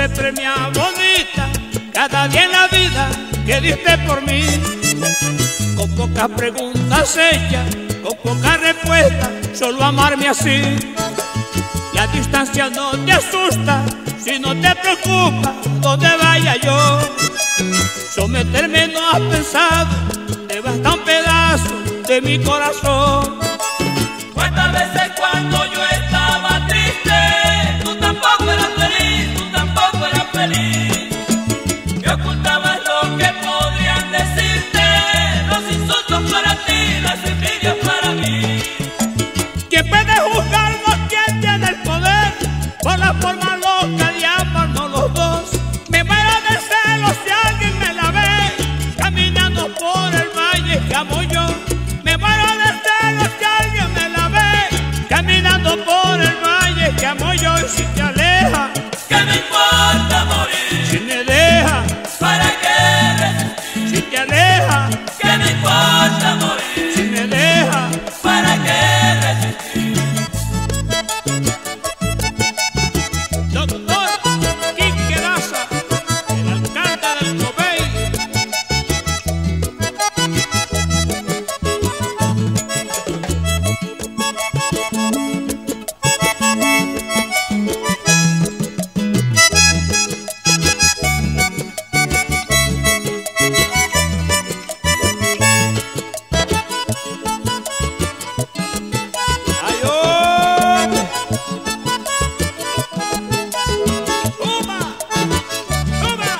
se premia bonita cada día en la vida que diste por mí. Con pocas preguntas hechas, con pocas respuestas, solo amarme así. La distancia no te asusta, si no te preocupa dónde vaya yo. Someterme no has pensado, te basta un pedazo de mi corazón. ¿Cuántas veces cuando yo estaba triste, tú tampoco eras feliz, tú tampoco eras feliz? Me ocultabas lo que podrían decirte, los insultos para ti, las envidias para mí. ¿Quién puede juzgarnos? ¿Quién tiene el poder? Por la forma loca de amarnos los dos. Me muero de celos si alguien me la ve caminando por el valle que amo yo. Me muero de celos si alguien me la ve caminando por el valle que amo yo. Y si te aleja, ¿qué me importa morir? si me deja, ¿para qué resistir? si te aleja, ¿Qué me importa morir? si me deja, ¿Para qué resistir? Doctor Quique Daza, el alcalde del Cobey. ¡Ay, oh! ¡Uba! ¡Uba!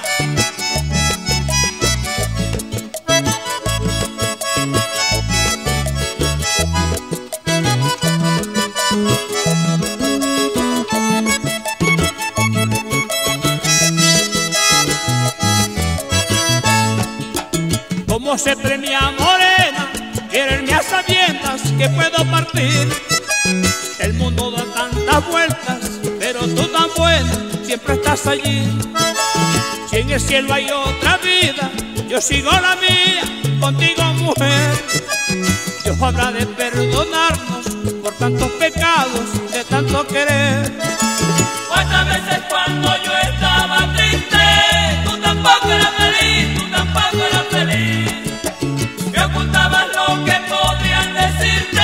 ¿Cómo se premia morena? Quererme a sabiendas que puedo partir. El mundo da tantas vueltas, pero tú tan buena siempre estás allí. Si en el cielo hay otra vida, yo sigo la mía, contigo mujer. Dios habrá de perdonarnos por tantos pecados de tanto querer. ¿Cuántas veces cuando yo estaba triste, tú tampoco eras feliz, tú tampoco eras feliz? Me ocultabas lo que podrían decirte,